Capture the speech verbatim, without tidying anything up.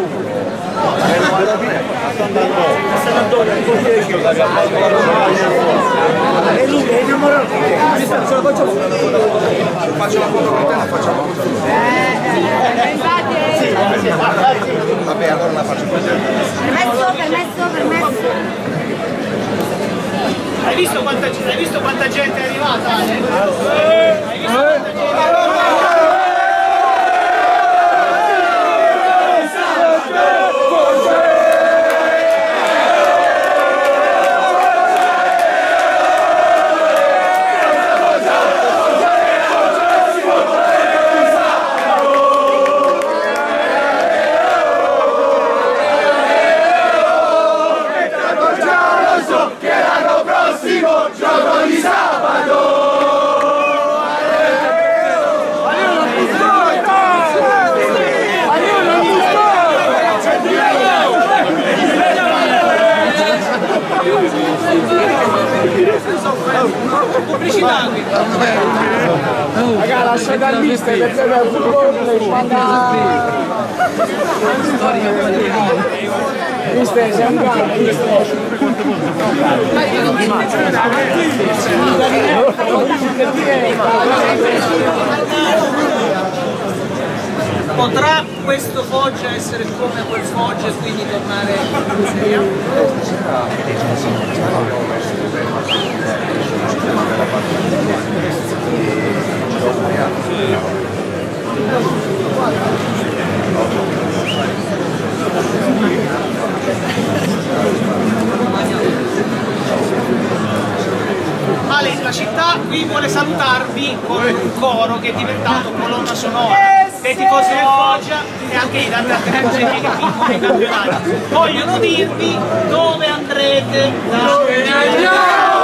E lui è innamorato di te. Ce la facciamo. Faccio la foto con te, la facciamo. Eh, infatti è... Vabbè, allora la faccio con te. Permesso, permesso, permesso. Hai visto quanta, hai visto quanta gente è arrivata? Ale? Hai visto quanta gente? Giorno di sabato! Pubblicità qui! Raga, lasciate al mister perché è un mister, sei un cane, mister. Potrà questo Foggia essere come quel Foggia e quindi tornare in Serie A? Ale, la città qui vuole salutarvi con un coro che è diventato colonna sonora dei tifosi del Foggia e anche di tante altre cose che vincono i campionati. Vogliono dirvi dove andrete da...